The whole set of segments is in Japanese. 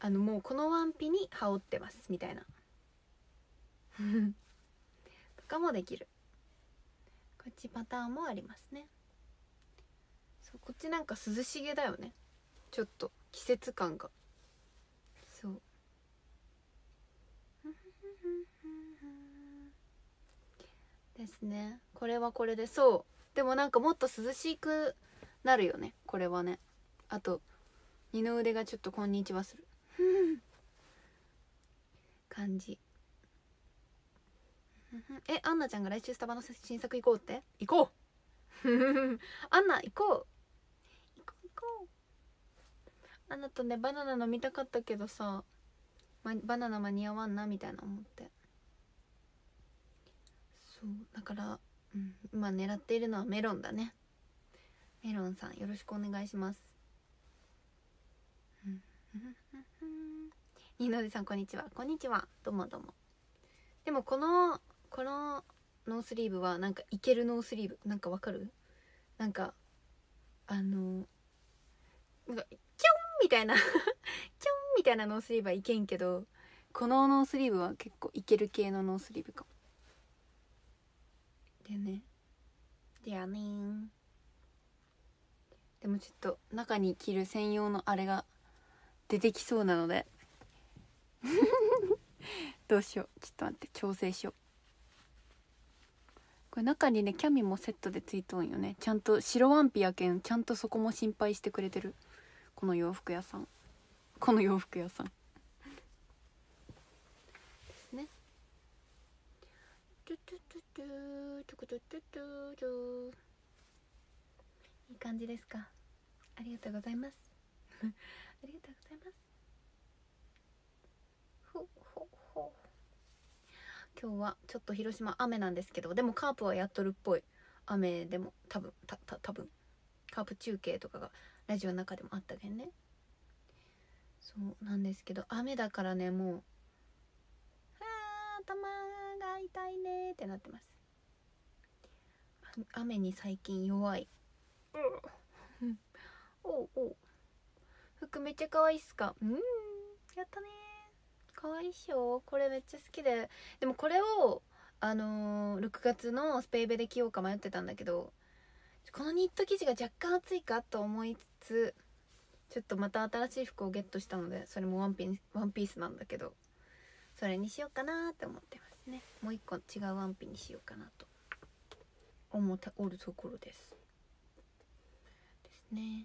もうこのワンピに羽織ってますみたいなとかもできる。こっちパターンもありますね。そう、こっちなんか涼しげだよね、ちょっと季節感が。そうですね。これはこれで、そうでもなんかもっと涼しくなるよねこれはね。あと二の腕がちょっとこんにちはする感じ。アンナちゃんが来週スタバの新作行こうって。行こうアンナ行こうアンナとねバナナ飲みたかったけどさ、バナナ間に合わんなみたいな思って。そうだから、今狙っているのはメロンだね。メロンさんよろしくお願いします。二の出さんこんにちは。こんにちは。どうもどうも。でもこのノースリーブはなんかいけるノースリーブ、なんかわかる？なんかなんかキョンみたいなキョンみたいなノースリーブはいけんけど、このノースリーブは結構いける系のノースリーブかも。でねでもちょっと中に着る専用のあれが出てきそうなのでどうしよう、ちょっと待って、調整しよう。これ中にねキャミもセットでついとんよね。ちゃんと白ワンピやけん、ちゃんとそこも心配してくれてる。この洋服屋さんですね。いい感じですか。ありがとうございますありがとうございます。今日はちょっと広島雨なんですけど、でもカープはやっとるっぽい。雨でも多分カープ中継とかがラジオの中でもあったけんね。そうなんですけど、雨だからね、もう頭が痛いねってなってます。雨に最近弱いおう服めっちゃ可愛いっすか。やったねー、可愛いっしょ。これめっちゃ好きで、でもこれを6月のスペイベで着ようか迷ってたんだけど、このニット生地が若干厚いかと思いつつ、ちょっとまた新しい服をゲットしたので、それもワンピースなんだけど、それにしようかなって思ってますね。もう一個違うワンピにしようかなと思っておるところですね。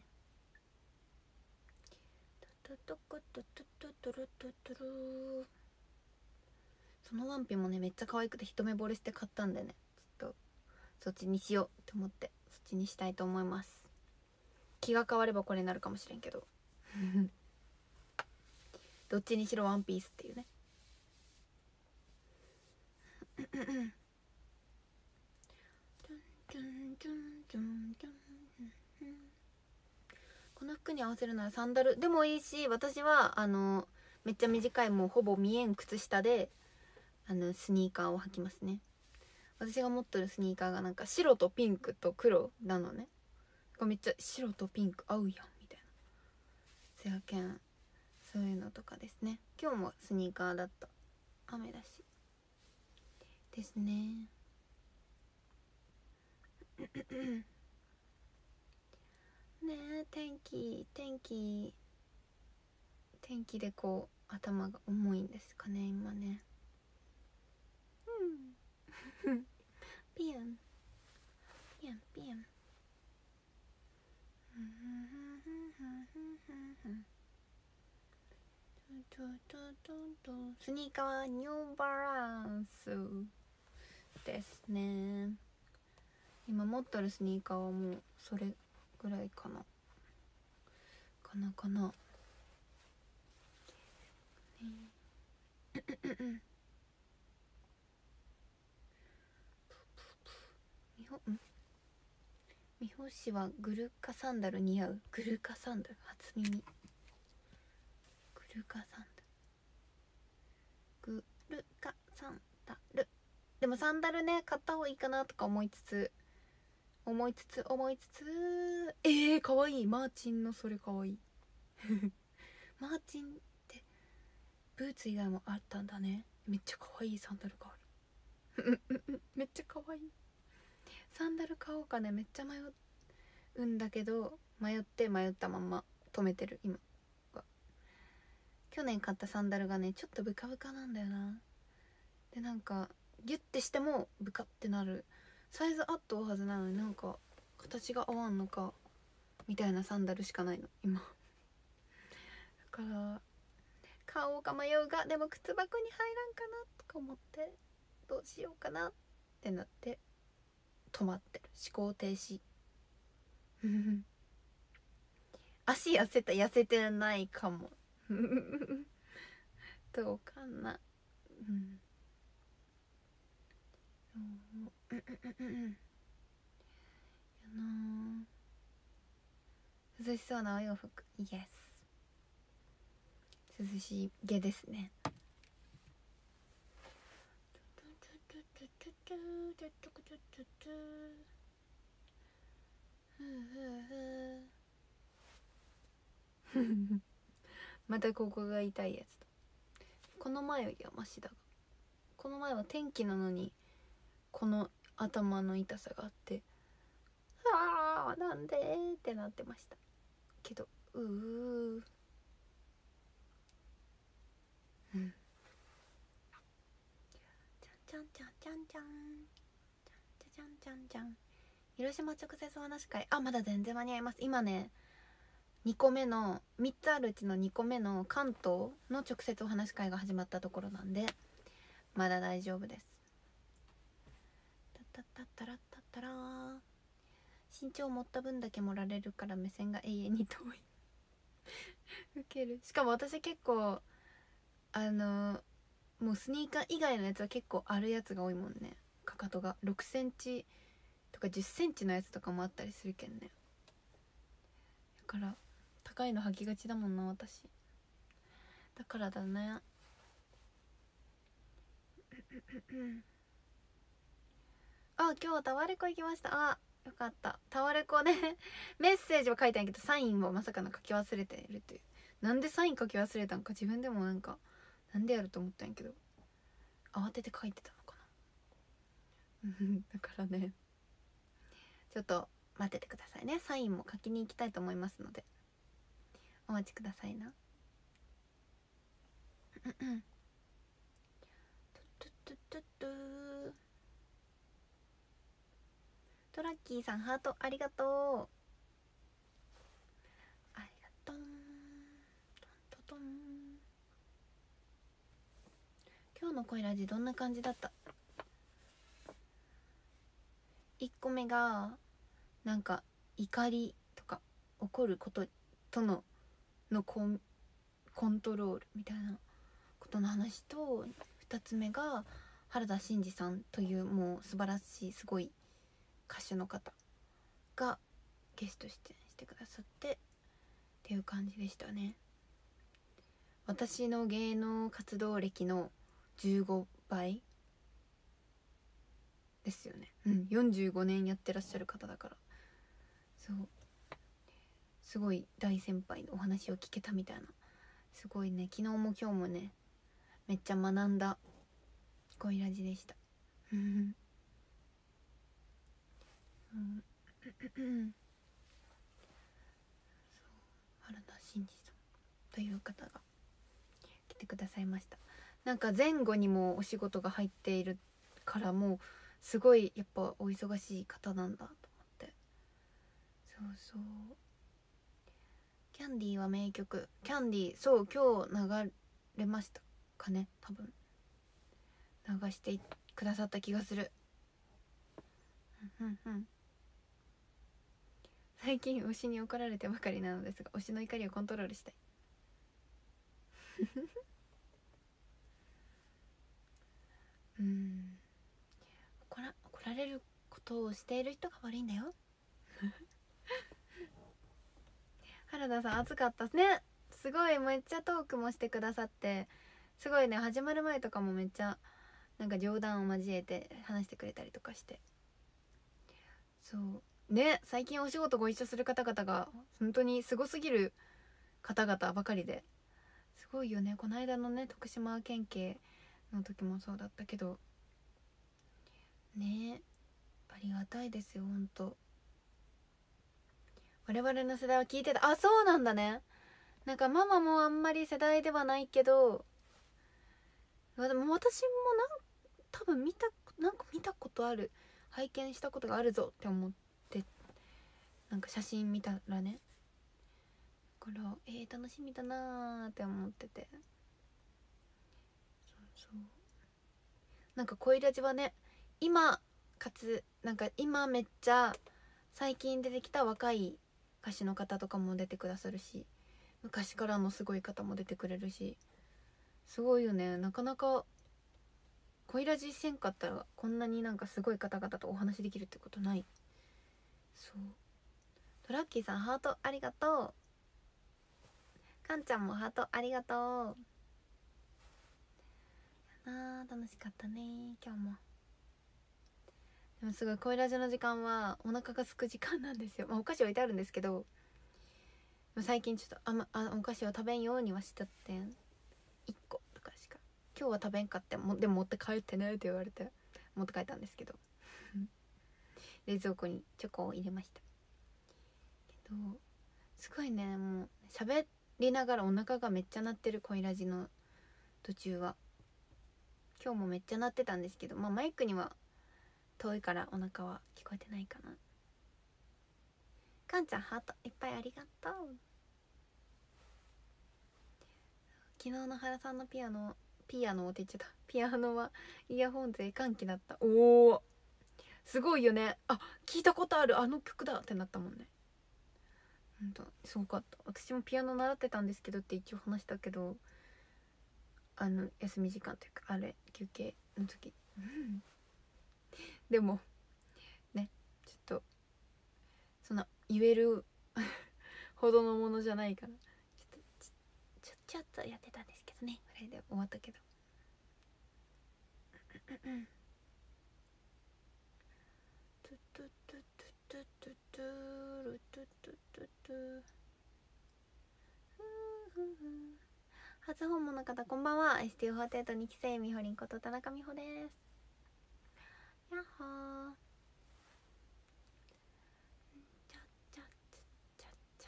そのワンピもねめっちゃ可愛くて一目惚れして買ったんでね、ちょっとそっちにしようって思って、そっちにしたいと思います。気が変わればこれになるかもしれんけどどっちにしろワンピースっていうねこの服に合わせるならサンダルでもいいし、私はめっちゃ短い、もうほぼ見えん靴下でスニーカーを履きますね。私が持ってるスニーカーがなんか白とピンクと黒なのね。めっちゃ白とピンク合うやんみたいな。せやけんそういうのとかですね。今日もスニーカーだった。雨だしですねねえ、天気でこう頭が重いんですかね今ね。ピアンスニーカーはニューバランスですね。今持ってるスニーカーはもうそれぐらいかな美穂氏はグルカサンダル似合う。グルカサンダル初耳。グルカサンダルでもサンダルね買った方がいいかなとか思いつつかわいい。マーチンのそれかわいいマーチンってブーツ以外もあったんだね。めっちゃ可愛いサンダルがあるめっちゃ可愛いサンダル買おうかね。めっちゃ迷うんだけど、迷ったまんま止めてる今は。去年買ったサンダルがねちょっとブカブカなんだよな。でなんかギュッてしてもブカってなる、サイズあっとうはずなのになんか形が合わんのかみたいなサンダルしかないの今だから買おうか迷うが、でも靴箱に入らんかなとか思ってどうしようかなってなって止まってる、思考停止足痩せてないかもどうかな。うんやな涼しそうなお洋服、イエス、涼しげですね。またここが痛いやつだ。この前よりはマシだが、この前は天気なのにこの頭の痛さがあって、あーなんでってなってましたけど、うんちゃんちゃんちゃんちゃんちゃんちゃんちゃん。広島直接お話し会、まだ全然間に合います。今ね2個目の3つあるうちの2個目の関東の直接お話し会が始まったところなんでまだ大丈夫です。タッタッタラッタッタラー、身長持った分だけ盛られるから目線が永遠に遠いウケる。しかも私結構もうスニーカー以外のやつは結構あるやつが多いもんね。かかとが6センチとか10センチのやつとかもあったりするけんね。だから高いの履きがちだもんな私。だからだね今日タワレコ行きました。よかった。タワレコねメッセージは書いたんやけどサインをまさかの書き忘れているという。なんでサイン書き忘れたんか自分でもなんかなんでやると思ったんやけど慌てて書いてたのかなだからねちょっと待っててくださいね。サインも書きに行きたいと思いますのでお待ちくださいな。トラッキーさんハートありがとう、ありがとう。トントントン。今日の恋ラジどんな感じだった？ 1 個目がなんか怒りとか怒ることとのコントロールみたいなことの話と、2つ目が原田真二さんというもう素晴らしいすごい歌手の方がゲスト出演してくださってっていう感じでしたね。私の芸能活動歴の15倍ですよね。45年やってらっしゃる方だから、そうすごい大先輩のお話を聞けたみたいな、すごいね昨日も今日もねめっちゃ学んだ恋ラジでしたそう原田真二さんという方が来てくださいました。なんか前後にもお仕事が入っているからもうすごいやっぱお忙しい方なんだと思って。そうキャンディーは名曲。キャンディーそう今日流れましたかね、多分流してくださった気がする。最近推しに怒られてばかりなのですが推しの怒りをコントロールしたい怒られることをしている人が悪いんだよ原田さん暑かったね。すごいめっちゃトークもしてくださって、すごいね始まる前とかもめっちゃなんか冗談を交えて話してくれたりとかして、そうね最近お仕事ご一緒する方々が本当にすごすぎる方々ばかりですすごいよね。この間のね徳島県警の時もそうだったけどね、ありがたいですよほんと。我々の世代は聞いてた。あ、そうなんだね。なんかママもあんまり世代ではないけど、でも私も多分なんか見たことある、拝見したことがあるぞって思って、なんか写真見たらね、だから楽しみだなーって思ってて、そうなんか恋ラジはね、今かつなんか今めっちゃ最近出てきた若い歌手の方とかも出てくださるし、昔からのすごい方も出てくれるし、すごいよね。なかなか恋ラジせんかったらこんなになんかすごい方々とお話できるってことない。そうトラッキーさんハートありがとう。かんちゃんもハートありがとう。楽しかったね今日も。でもすごい恋ラジの時間はお腹が空く時間なんですよ。お菓子置いてあるんですけど、最近ちょっとお菓子を食べんようにはしちゃってん、1個とかしか今日は食べんかって、でも持って帰ってねって言われて持って帰ったんですけど冷蔵庫にチョコを入れましたけど、すごいね、もう喋りながらお腹がめっちゃ鳴ってる恋ラジの途中は。今日もめっちゃ鳴ってたんですけど、マイクには遠いからお腹は聞こえてないかな。かんちゃんハートいっぱいありがとう。昨日の原さんのピアノって言っちゃった。ピアノはイヤホン勢歓喜だった。おおすごいよね。あ、聞いたことあるあの曲だってなったもんね。ほんとすごかった。私もピアノ習ってたんですけどって一応話したけど、休み時間というか休憩の時でもね、ちょっとそんな言えるほどのものじゃないからちょっとやってたんですけどね、それで終わったけど初訪問の方こんばんは。 STU48 2期生みほりんこと田中美穂です。やっほー。ちゃちゃちゃち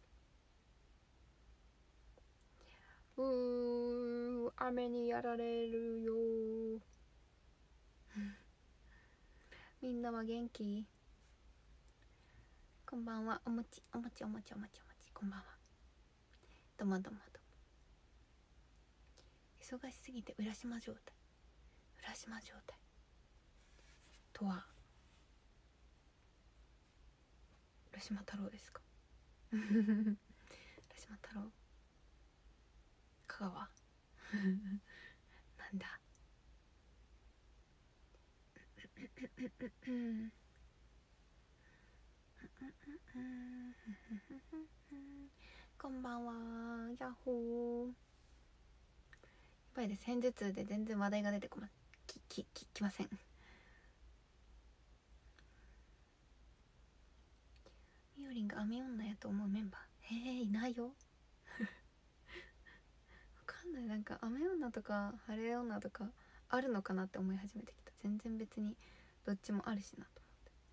ゃ雨にやられるよみんなは元気？こんばんは。お餅こんばんは。どうも忙しすぎて浦島状態とは浦島太郎ですか浦島太郎香川なんだこんばんは。ヤッホー。やばいです。偏頭痛で全然話題が出てこまきません。みおりんが雨女やと思うメンバーいないよわかんない。なんか雨女とか晴れ女とかあるのかなって思い始めてきた。全然別にどっちもあるしなと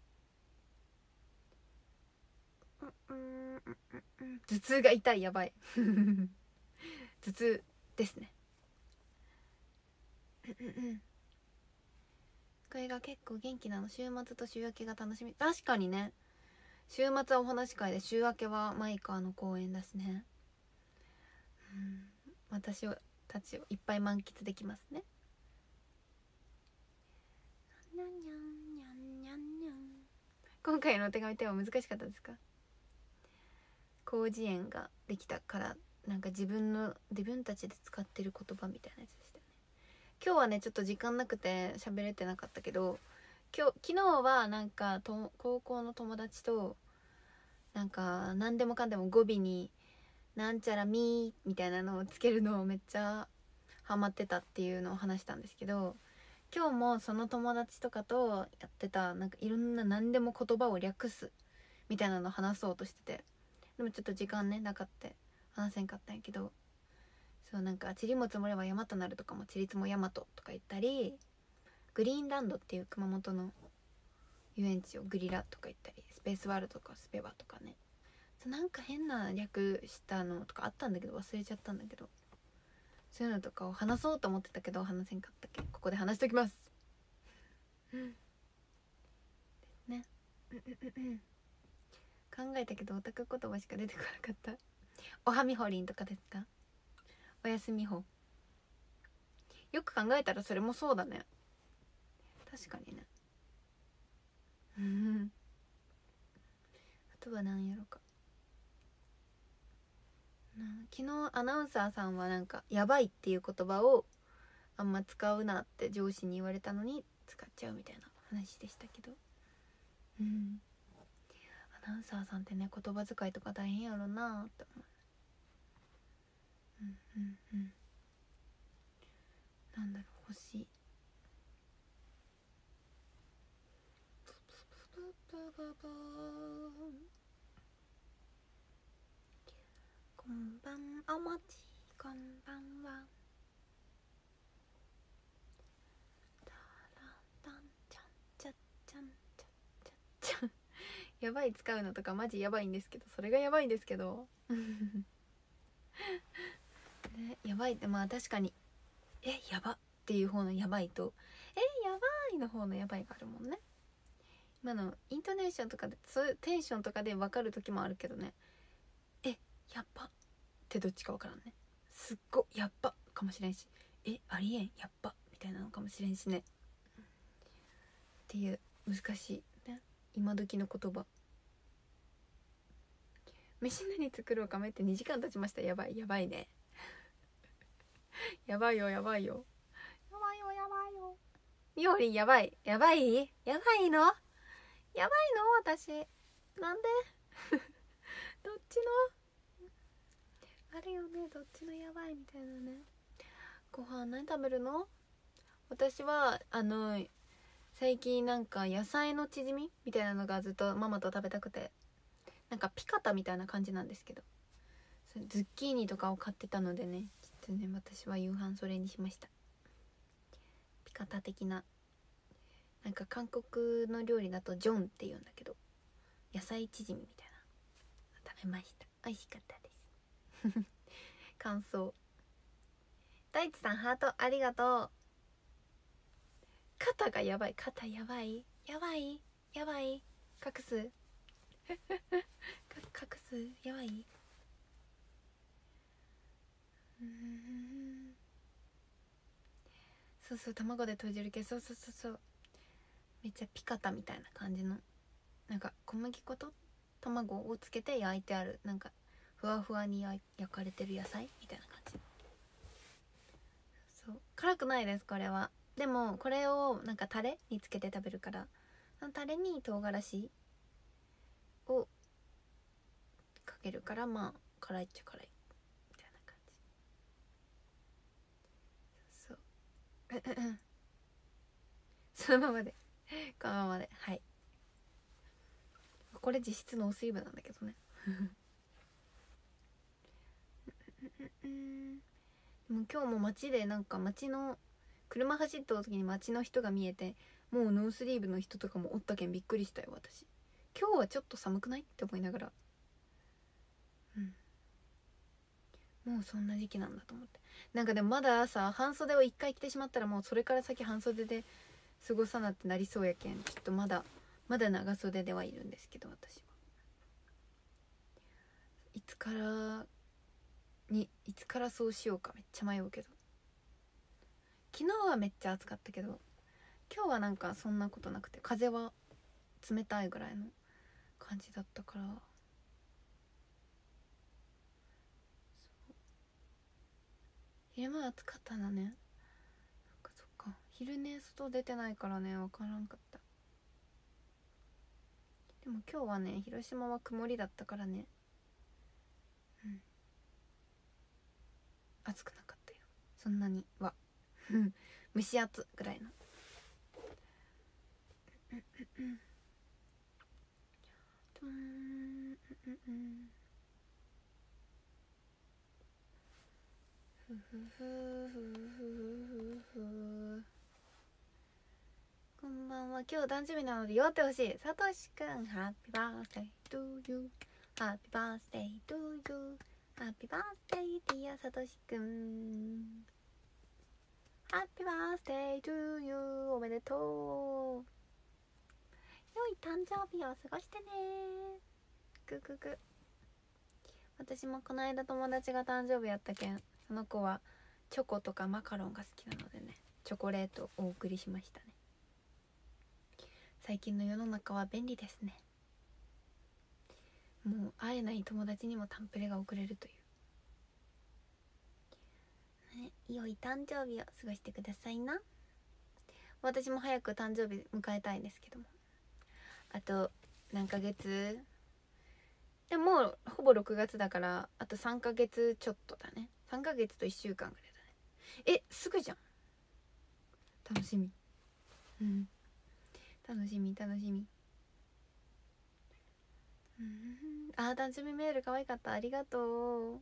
思って。頭痛が痛い。やばい頭痛ですね。これが結構元気なの。週末と週明けが楽しみ。確かにね、週末はお話会で週明けはマイカーの公演だしね。私たちをいっぱい満喫できますね。今回のお手紙テーマ難しかったですか？広辞苑ができたからなんか自分たちで使ってる言葉みたいなやつでしたよね。今日はねちょっと時間なくて喋れてなかったけど、昨日はなんか高校の友達となんか何でもかんでも語尾になんちゃらみーみたいなのをつけるのをめっちゃハマってたっていうのを話したんですけど、今日もその友達とかとやってたなんかいろんな何でも言葉を略すみたいなのを話そうとしてて、でもちょっと時間ねなかった話せんかったんやけど、 そうなんか塵も積もれば山となるとかも塵積も山ととか言ったり、グリーンランドっていう熊本の遊園地をグリラとか言ったり、スペースワールドとかスペバとかね、なんか変な略したのとかあったんだけど忘れちゃったんだけど、そういうのとかを話そうと思ってたけど話せんかったっけ、ここで話しときますね。考えたけどオタク言葉しか出てこなかった。おはみほりんとかですか。おやすみほ。よく考えたらそれもそうだね、確かにね。あとは何やろかな。昨日アナウンサーさんはなんかやばいっていう言葉をあんま使うなって上司に言われたのに使っちゃうみたいな話でしたけど、アナウンサーさんってね、言葉遣いとか大変やろなって思う。なんだろう、欲しい。こんばんおもち、こんばんは。やばい使うのとかマジやばいんですけど、それがやばいんですけどね、やばいって、まあ確かにやばっていう方のやばいとやばいの方のやばいがあるもんね。今のイントネーションとかで、そういうテンションとかで分かる時もあるけどね、やっばってどっちか分からんね。すっごやっばかもしれんし、ありえんやっばみたいなのかもしれんしね、っていう難しいね今時の言葉。飯何作ろうかめって2時間経ちました。やばいやばいねやばいよやばいよやばいよやばいよ。みほりんやばいやばいやばいのやばいの私なんでどっちのあれよね、どっちのやばいみたいなね。ご飯何食べるの。私は最近なんか野菜のチヂミみたいなのがずっとママと食べたくて、なんかピカタみたいな感じなんですけど、それズッキーニとかを買ってたのでね、ちょっとね私は夕飯それにしました。ピカタ的な、なんか韓国の料理だとジョンって言うんだけど、野菜チヂミみたいな食べました。美味しかったです感想。大地さんハートありがとう。肩がやばい、肩やばいやばいやばい、隠す隠すやばい。そうそう、卵で閉じる系、そうそうそうそう、めっちゃピカタみたいな感じの、なんか小麦粉と卵をつけて焼いてある、なんかふわふわに焼かれてる野菜みたいな感じ。そう辛くないです、これは。でもこれをなんかタレにつけて食べるから、そのタレに唐辛子をかけるから、まあ辛いっちゃ辛いみたいな感じ。そうそのままでこのままで、はい。これ実質ノースリーブなんだけどねでも今日も街でなんか街の車走った時に街の人が見えて、もうノースリーブの人とかもおったけんびっくりしたよ私。今日はちょっと寒くないって思いながら、もうそんな時期なんだと思って。なんかでもまださ、半袖を1回着てしまったらもうそれから先半袖で過ごさなってなりそうやけん、ちょっとまだ長袖ではいるんですけど、私はいつからそうしようかめっちゃ迷うけど、昨日はめっちゃ暑かったけど今日はなんかそんなことなくて、風は冷たいぐらいの感じだったから。昼間暑かったんだね。そっか昼寝外出てないからね、分からんかった。でも今日はね、広島は曇りだったからね、暑くなかったよそんなには蒸し暑ぐらいのふふふふふふ。こんばんは。今日誕生日なので祝ってほしい。さとしくん、ハッピーバースデートゥーユー。ハッピーバースデートゥーユー。ハッピーバースデーディアさとしくん。ハッピーバースデートゥーユー。おめでとう。良い誕生日を過ごしてね。グググ。私もこの間友達が誕生日やったけん、その子はチョコとかマカロンが好きなのでね、チョコレートをお送りしましたね。最近の世の中は便利ですね。もう会えない友達にもタンプレが送れるという、ね、良い誕生日を過ごしてくださいな。私も早く誕生日迎えたいですけども、あと何ヶ月でもうほぼ6月だから、あと3ヶ月ちょっとだね。3ヶ月と1週間ぐらいだね。すぐじゃん。楽しみ。楽しみ楽しみ。誕生日メール可愛かった。ありがとう。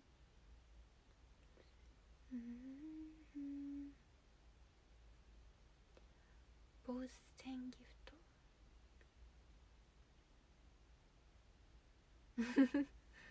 ボーステンギフ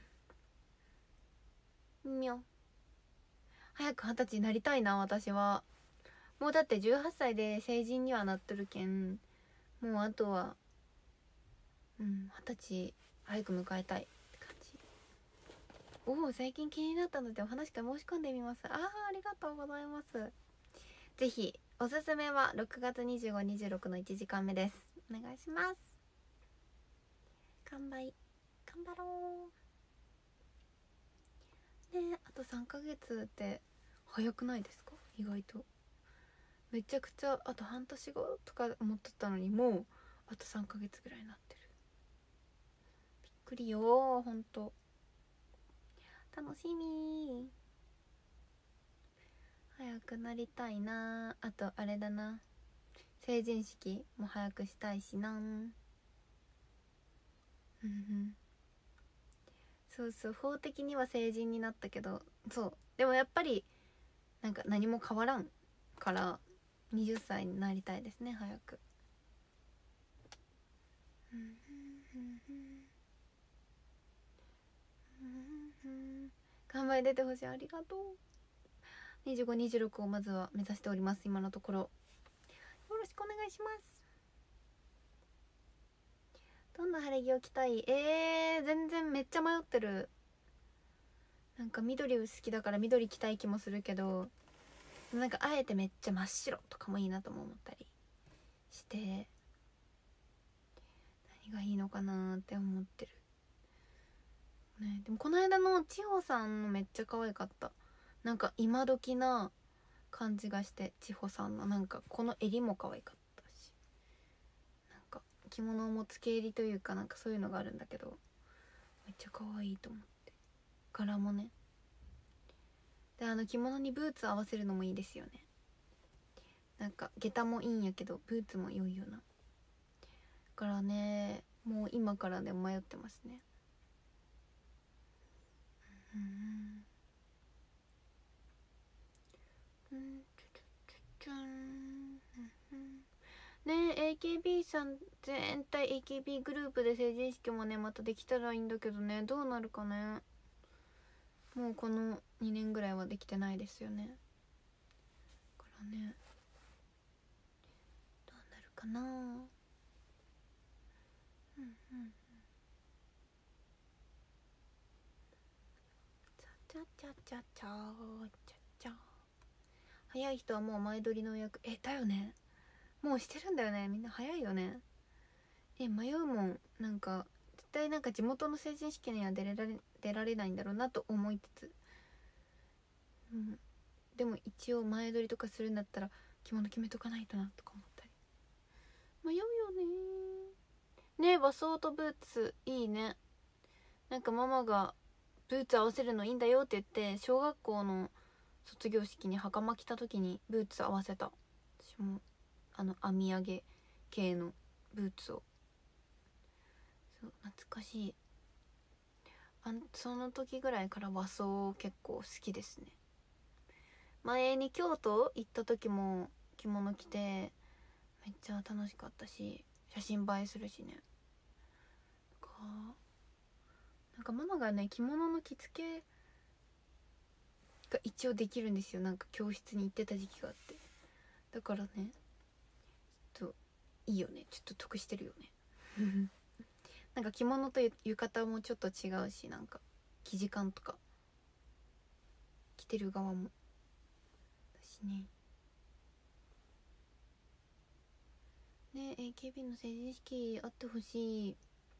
トみょ。早く20歳になりたいな。私はもうだって18歳で成人にはなっとるけん、もうあとは20歳早く迎えたいって感じ。最近気になったのでお話会申し込んでみます。ありがとうございます。ぜひおすすめは6月25、26の1時間目です。お願いします。頑張ろうね。あと3ヶ月って早くないですか？意外とめちゃくちゃあと半年後とか思っとったのに、もうあと3ヶ月ぐらいになってる。びっくりよー。ほんと楽しみ。早くなりたいな。あとあれだな、成人式も早くしたいしな。そうそう、法的には成人になったけど、そうでもやっぱりなんか何も変わらんから20歳になりたいですね、早く。頑張り出てほしい。ありがとう。25、26をまずは目指しております、今のところ。よろしくお願いします。どんな晴れ着を着たい？全然めっちゃ迷ってる。なんか緑好きだから緑着たい気もするけど、なんかあえてめっちゃ真っ白とかもいいなとも思ったりして、何がいいのかなって思ってる、ね。でもこの間の千穂さんのめっちゃ可愛かった。なんか今時な感じがして、千穂さんのなんかこの襟も可愛かったし、なんか着物も付け襟というかなんかそういうのがあるんだけど、めっちゃ可愛いと思って。柄もね。で着物にブーツ合わせるのもいいですよね。なんか下駄もいいんやけどブーツも良いよな。だからね、もう今からで迷ってますね。ねえ、 AKB さん全体 AKB グループで成人式もねまたできたらいいんだけどね、どうなるかね。もうこの2年ぐらいはできてないですよね。だからね、どうなるかな。チャチャチャチャチャチャ。早い人はもう前撮りの予約だよね。もうしてるんだよね。みんな早いよね。迷うもん。なんか絶対なんか地元の成人式には出られないんだろうなと思いつつ、でも一応前撮りとかするんだったら着物決めとかないとなとか思ったり。迷うよね。和装とブーツいいね。なんかママがブーツ合わせるのいいんだよって言って、小学校の卒業式に袴着た時にブーツ合わせた。私も編み上げ系のブーツを。そう懐かしい。その時ぐらいから和装結構好きですね。 前に京都行った時も着物着てめっちゃ楽しかったし、写真映えするしね。なんかママがね着物の着付けが一応できるんですよ。なんか教室に行ってた時期があって、だからねちょっといいよね、ちょっと得してるよねなんか着物と浴衣もちょっと違うし、なんか生地感とか着てる側も私ね。AKB の成人式あってほしい。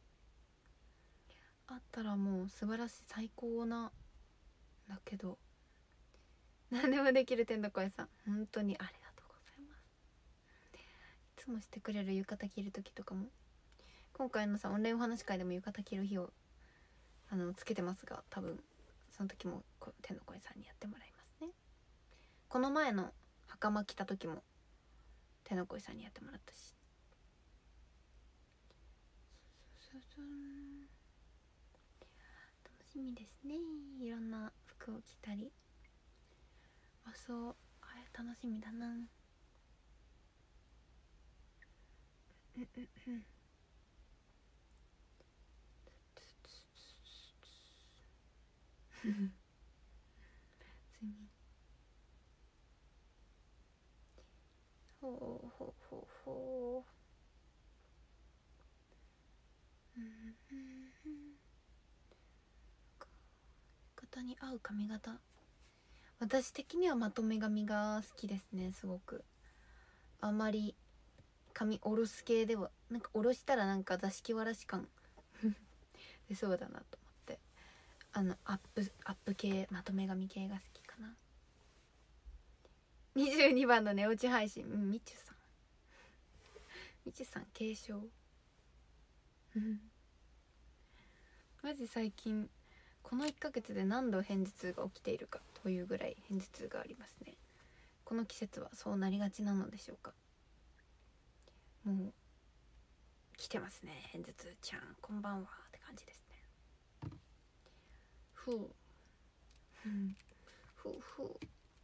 あったらもう素晴らしい、最高なだけど、何でもできる天の声さん本当にありがとうございます。いつもしてくれる浴衣着る時とかも、今回のさオンラインお話会でも浴衣着る日をつけてますが、多分その時も天の声さんにやってもらいますね。この前の袴着た時も天の声さんにやってもらったし、楽しみですね。いろんな服を着たり、あ、そう、あれ楽しみだな次、ほうほうほうほう、型に合う髪型、私的にはまとめ髪が好きですね。すごくあまり髪下ろす系では、なんか下ろしたらなんか座敷わらし感出そうだなと思って、アップ系、まとめ髪系が好きかな。22番の寝落ち配信、みちゅさん、みちゅさん継承マジ最近この1ヶ月で何度片頭痛が起きているかというぐらい片頭痛がありますね。この季節はそうなりがちなのでしょうか。もう来てますね、片頭痛ちゃん、こんばんはって感じですね。ふうふうふう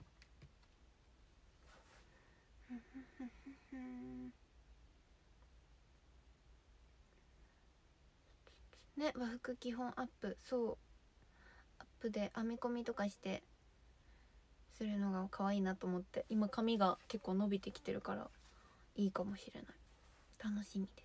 ね、和服基本アップ、そうアップで編み込みとかしてするのが可愛いなと思って、今髪が結構伸びてきてるからいいかもしれない。楽しみです。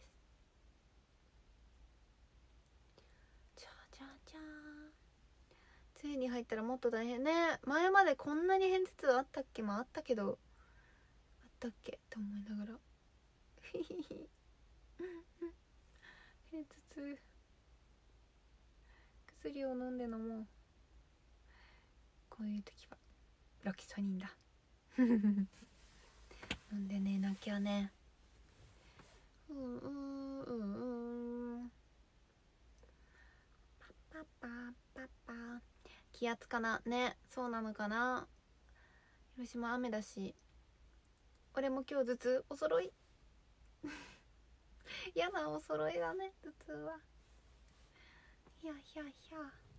じゃじゃじゃー、梅雨に入ったらもっと大変ね。前までこんなに片頭痛あったっけ、あったけどあったっけって思いながら片頭痛薬を飲んで飲もう。こういう時はロキソニンだ飲んでねなきゃね。パパパパ気圧かなね。そうなのかな。広島雨だし、俺も今日頭痛お揃いやだ、お揃いだね頭痛は。ひゃひゃひゃ、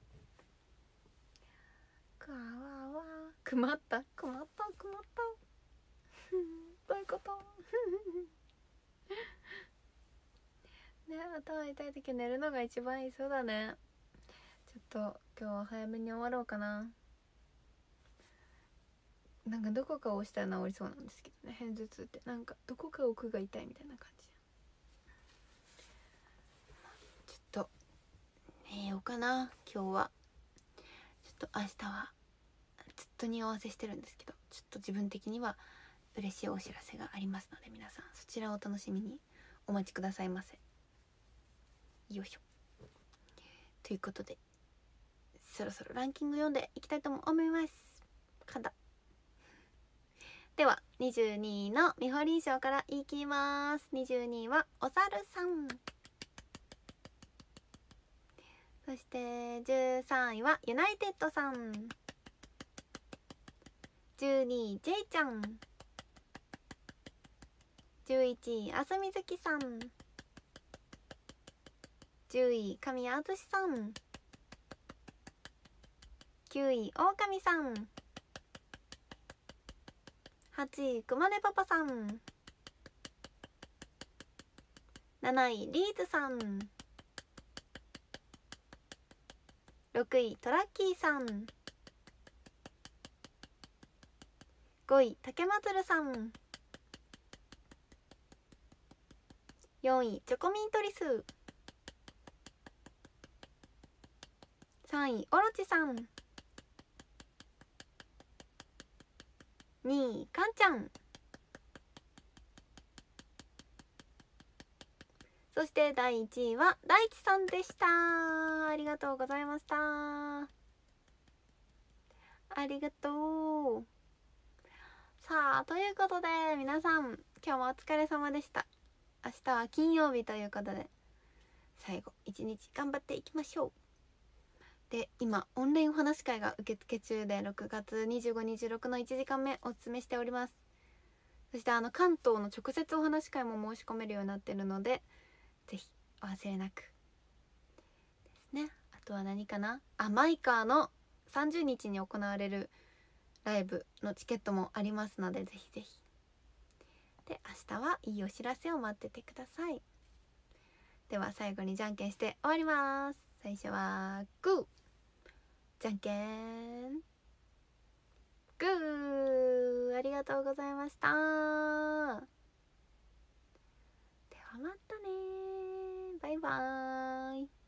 かわわ、くまったくまったくまったどういうことね、頭痛い時寝るのが一番いい。そうだね。ちょっと今日は早めに終わろうかな。なんかどこかを押したら治りそうなんですけどね、片頭痛ってなんかどこか奥が痛いみたいな感じ。ちょっと寝ようかな今日は。ちょっと明日はずっと匂わせしてるんですけど、ちょっと自分的には嬉しいお知らせがありますので、皆さんそちらをお楽しみにお待ちくださいませ。よいしょ。ということでそろそろランキング読んでいきたいと思います。では22位のみほりん賞からいきます。22位はおさるさん、そして13位はユナイテッドさん、12位ジェイちゃん、11位あすみずきさん、10位神谷敦さん、9位オオカミさん、 8位くまねパパさん、7位リーズさん、6位トラッキーさん、5位竹まつるさん、4位チョコミントリス、3位オロチさん、2位かんちゃん、そして第1位は大地さんでした。ありがとうございました。ありがとう。さあということで皆さん今日もお疲れ様でした。明日は金曜日ということで最後一日頑張っていきましょう。で今オンラインお話会が受付中で6月25、26の1時間目お勧めしております。そして関東の直接お話会も申し込めるようになってるのでぜひお忘れなくですね。あとは何かな、マイカーの30日に行われるライブのチケットもありますのでぜひぜひ。で明日はいいお知らせを待っててください。では最後にじゃんけんして終わります。最初はグーじゃんけんグー、ありがとうございました。ではまたね、バイバーイ。